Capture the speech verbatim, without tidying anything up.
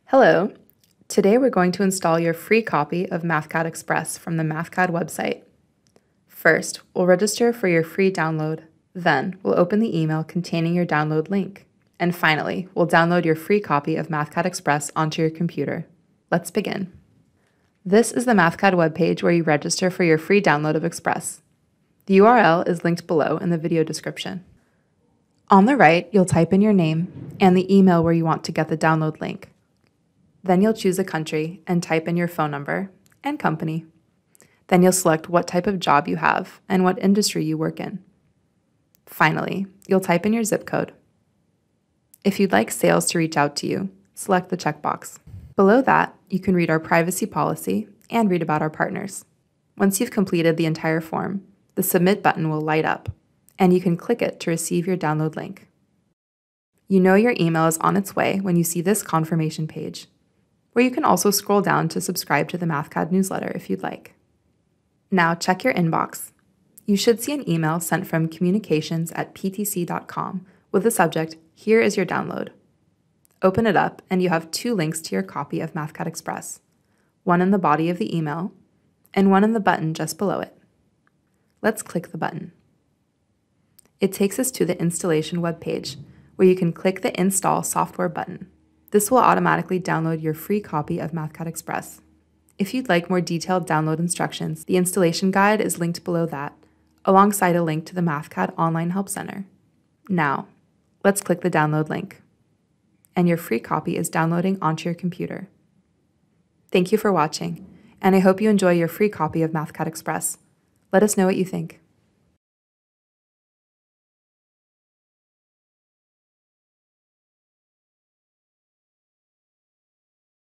Hello. Today we're going to install your free copy of Mathcad Express from the Mathcad website. First, we'll register for your free download. Then, we'll open the email containing your download link. And finally, we'll download your free copy of Mathcad Express onto your computer. Let's begin. This is the Mathcad webpage where you register for your free download of Express. The U R L is linked below in the video description. On the right, you'll type in your name and the email where you want to get the download link. Then you'll choose a country and type in your phone number and company. Then you'll select what type of job you have and what industry you work in. Finally, you'll type in your zip code. If you'd like sales to reach out to you, select the checkbox. Below that, you can read our privacy policy and read about our partners. Once you've completed the entire form, the Submit button will light up, and you can click it to receive your download link. You know your email is on its way when you see this confirmation page, where you can also scroll down to subscribe to the Mathcad newsletter if you'd like. Now check your inbox. You should see an email sent from communications at p t c dot com with the subject, "Here is your download." Open it up and you have two links to your copy of Mathcad Express, one in the body of the email and one in the button just below it. Let's click the button. It takes us to the installation webpage, where you can click the Install Software button. This will automatically download your free copy of Mathcad Express. If you'd like more detailed download instructions, the installation guide is linked below that, alongside a link to the Mathcad Online Help Center. Now, let's click the download link, and your free copy is downloading onto your computer. Thank you for watching, and I hope you enjoy your free copy of Mathcad Express. Let us know what you think.